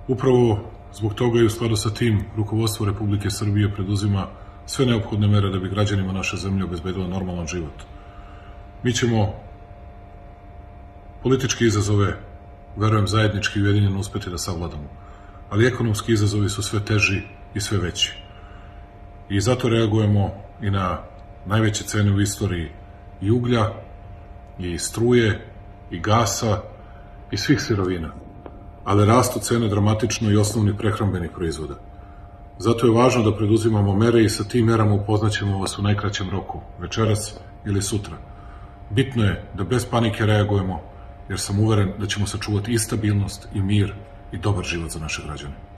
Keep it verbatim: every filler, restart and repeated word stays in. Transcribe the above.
Upravo zbog toga i u skladu sa tim rukovodstvo Republike Srbije preduzima sve neophodne mere da bi građanima naše zemlje obezbedilo normalan život. Mi ćemo političke izazove, verujem, zajednički i ujedinjeno uspeti da savladamo, ali ekonomski izazovi su sve teži i sve veći. I zato reagujemo i na najveće cene u istoriji i uglja, i struje, i gasa, i svih sirovina. Ali rastu cene dramatično i osnovnih prehrambenih proizvoda. Zato je važno da preduzimamo mere i sa tim merama upoznaćemo vas u najkraćem roku, večeras ili sutra. Bitno je da bez panike reagujemo, jer sam uveren da ćemo sačuvati i stabilnost, i mir, i dobar život za naše građane.